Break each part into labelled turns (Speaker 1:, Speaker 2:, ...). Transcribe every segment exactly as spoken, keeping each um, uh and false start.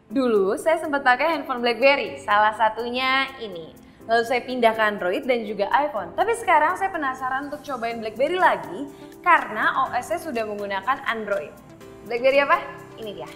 Speaker 1: Dulu saya sempat pakai handphone BlackBerry, salah satunya ini. Lalu saya pindah ke Android dan juga iPhone. Tapi sekarang saya penasaran untuk cobain BlackBerry lagi karena O S-nya sudah menggunakan Android. BlackBerry apa? Ini dia.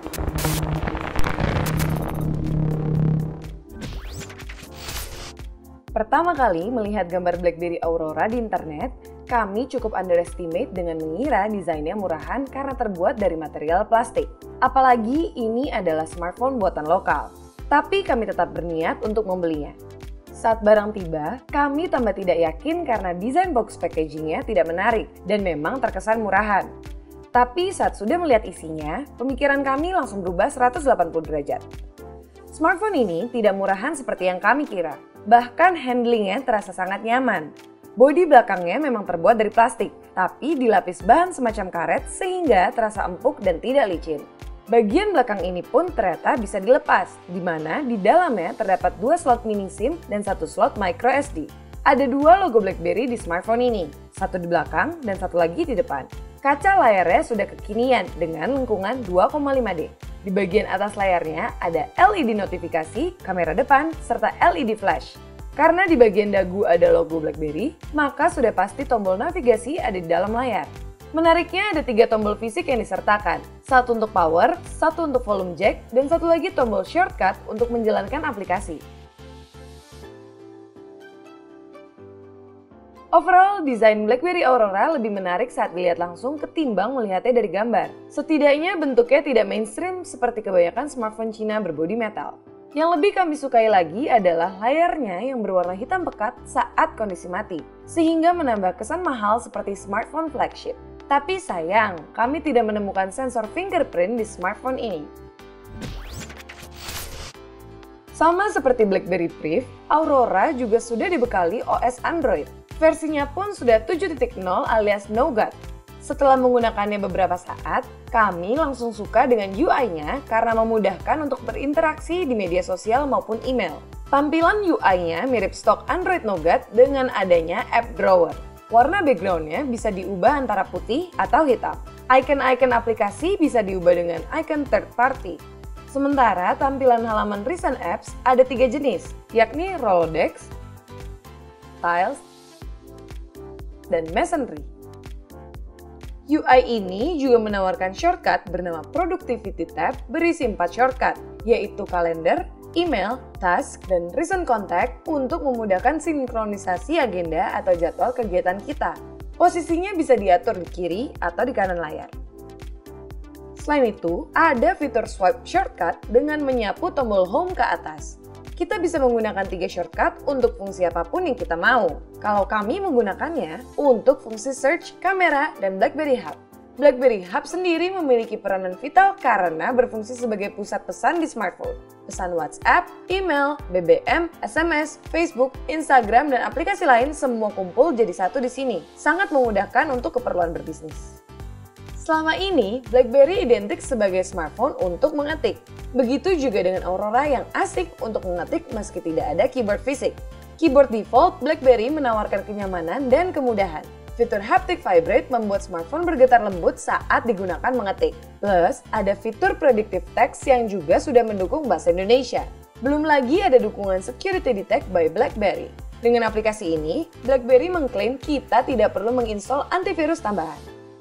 Speaker 1: Pertama kali melihat gambar BlackBerry Aurora di internet, kami cukup underestimate dengan mengira desainnya murahan karena terbuat dari material plastik. Apalagi ini adalah smartphone buatan lokal. Tapi kami tetap berniat untuk membelinya. Saat barang tiba, kami tambah tidak yakin karena desain box packagingnya tidak menarik dan memang terkesan murahan. Tapi saat sudah melihat isinya, pemikiran kami langsung berubah seratus delapan puluh derajat. Smartphone ini tidak murahan seperti yang kami kira. Bahkan handlingnya terasa sangat nyaman. Bodi belakangnya memang terbuat dari plastik, tapi dilapis bahan semacam karet sehingga terasa empuk dan tidak licin. Bagian belakang ini pun ternyata bisa dilepas, di mana di dalamnya terdapat dua slot mini SIM dan satu slot micro S D. Ada dua logo BlackBerry di smartphone ini, satu di belakang dan satu lagi di depan. Kaca layarnya sudah kekinian dengan lengkungan dua koma lima D. Di bagian atas layarnya ada L E D notifikasi, kamera depan, serta L E D flash. Karena di bagian dagu ada logo BlackBerry, maka sudah pasti tombol navigasi ada di dalam layar. Menariknya ada tiga tombol fisik yang disertakan. Satu untuk power, satu untuk volume jack, dan satu lagi tombol shortcut untuk menjalankan aplikasi. Overall, desain BlackBerry Aurora lebih menarik saat dilihat langsung ketimbang melihatnya dari gambar. Setidaknya bentuknya tidak mainstream seperti kebanyakan smartphone Cina berbodi metal. Yang lebih kami sukai lagi adalah layarnya yang berwarna hitam pekat saat kondisi mati, sehingga menambah kesan mahal seperti smartphone flagship. Tapi sayang, kami tidak menemukan sensor fingerprint di smartphone ini. Sama seperti BlackBerry Priv, Aurora juga sudah dibekali O S Android. Versinya pun sudah tujuh titik nol alias Nougat. Setelah menggunakannya beberapa saat, kami langsung suka dengan U I-nya karena memudahkan untuk berinteraksi di media sosial maupun email. Tampilan U I-nya mirip stok Android Nougat dengan adanya App Drawer. Warna background-nya bisa diubah antara putih atau hitam. Icon-icon aplikasi bisa diubah dengan icon third party. Sementara tampilan halaman recent apps ada tiga jenis, yakni Rolodex, Tiles, dan Messenger. U I ini juga menawarkan shortcut bernama Productivity Tab berisi empat shortcut, yaitu kalender, email, task, dan recent contact untuk memudahkan sinkronisasi agenda atau jadwal kegiatan kita. Posisinya bisa diatur di kiri atau di kanan layar. Selain itu, ada fitur swipe shortcut dengan menyapu tombol home ke atas. Kita bisa menggunakan tiga shortcut untuk fungsi apapun yang kita mau. Kalau kami menggunakannya untuk fungsi search, kamera, dan BlackBerry Hub. BlackBerry Hub sendiri memiliki peranan vital karena berfungsi sebagai pusat pesan di smartphone. Pesan WhatsApp, email, B B M, S M S, Facebook, Instagram, dan aplikasi lain semua kumpul jadi satu di sini. Sangat memudahkan untuk keperluan berbisnis. Selama ini, BlackBerry identik sebagai smartphone untuk mengetik. Begitu juga dengan Aurora yang asik untuk mengetik meski tidak ada keyboard fisik. Keyboard default BlackBerry menawarkan kenyamanan dan kemudahan. Fitur haptic vibrate membuat smartphone bergetar lembut saat digunakan mengetik. Plus, ada fitur predictive text yang juga sudah mendukung bahasa Indonesia. Belum lagi ada dukungan security detect by BlackBerry. Dengan aplikasi ini, BlackBerry mengklaim kita tidak perlu menginstal antivirus tambahan.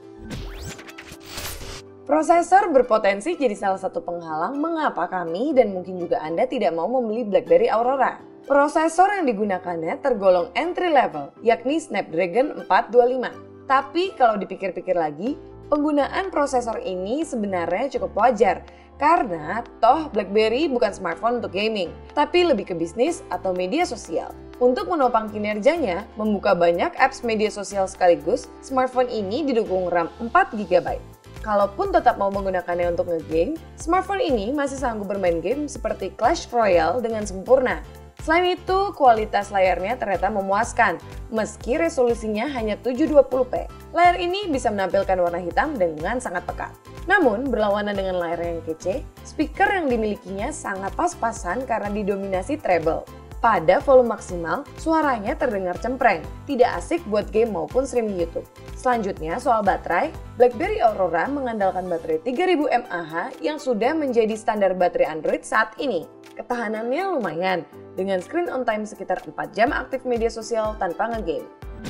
Speaker 1: Prosesor berpotensi jadi salah satu penghalang mengapa kami dan mungkin juga Anda tidak mau membeli BlackBerry Aurora. Prosesor yang digunakannya tergolong entry level, yakni Snapdragon empat dua lima. Tapi kalau dipikir-pikir lagi, penggunaan prosesor ini sebenarnya cukup wajar karena toh BlackBerry bukan smartphone untuk gaming, tapi lebih ke bisnis atau media sosial. Untuk menopang kinerjanya, membuka banyak apps media sosial sekaligus, smartphone ini didukung RAM empat giga byte. Kalaupun tetap mau menggunakannya untuk nge-game, smartphone ini masih sanggup bermain game seperti Clash Royale dengan sempurna. Selain itu, kualitas layarnya ternyata memuaskan, meski resolusinya hanya tujuh dua puluh p. Layar ini bisa menampilkan warna hitam dengan sangat pekat. Namun, berlawanan dengan layar yang kece, speaker yang dimilikinya sangat pas-pasan karena didominasi treble. Pada volume maksimal, suaranya terdengar cempreng, tidak asik buat game maupun streaming YouTube. Selanjutnya soal baterai, BlackBerry Aurora mengandalkan baterai tiga ribu mAh yang sudah menjadi standar baterai Android saat ini. Ketahanannya lumayan, dengan screen on time sekitar empat jam aktif media sosial tanpa ngegame.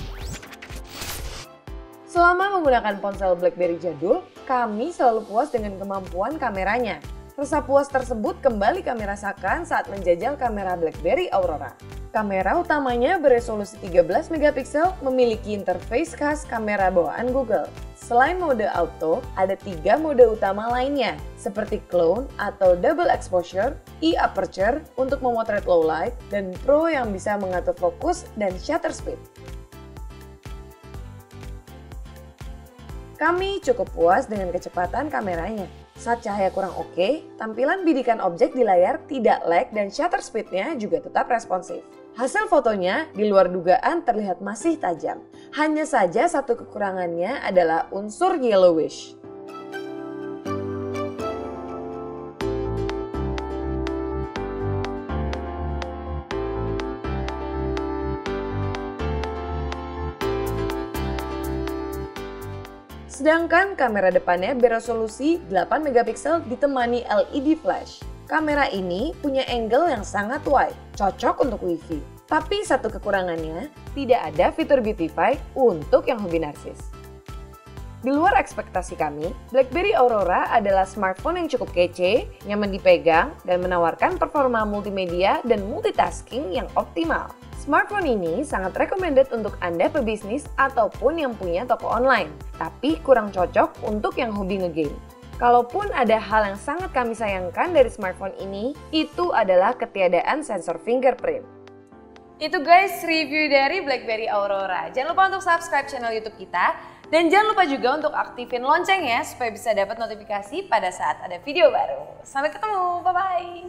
Speaker 1: Selama menggunakan ponsel BlackBerry jadul, kami selalu puas dengan kemampuan kameranya. Rasa puas tersebut kembali kami rasakan saat menjajal kamera BlackBerry Aurora. Kamera utamanya beresolusi tiga belas megapiksel, memiliki interface khas kamera bawaan Google. Selain mode auto, ada tiga mode utama lainnya, seperti clone atau double exposure, e-aperture untuk memotret low light, dan pro yang bisa mengatur fokus dan shutter speed. Kami cukup puas dengan kecepatan kameranya. Saat cahaya kurang oke, tampilan bidikan objek di layar tidak lag dan shutter speednya juga tetap responsif. Hasil fotonya di luar dugaan terlihat masih tajam. Hanya saja satu kekurangannya adalah unsur yellowish. Sedangkan kamera depannya beresolusi delapan megapiksel ditemani L E D flash. Kamera ini punya angle yang sangat wide, cocok untuk wifi. Tapi satu kekurangannya, tidak ada fitur beautify untuk yang hobi narsis. Di luar ekspektasi kami, BlackBerry Aurora adalah smartphone yang cukup kece, nyaman dipegang, dan menawarkan performa multimedia dan multitasking yang optimal. Smartphone ini sangat recommended untuk Anda pebisnis ataupun yang punya toko online, tapi kurang cocok untuk yang hobi ngegame. Kalaupun ada hal yang sangat kami sayangkan dari smartphone ini, itu adalah ketiadaan sensor fingerprint. Itu guys review dari BlackBerry Aurora. Jangan lupa untuk subscribe channel YouTube kita, dan jangan lupa juga untuk aktifin loncengnya supaya bisa dapat notifikasi pada saat ada video baru. Sampai ketemu, bye-bye!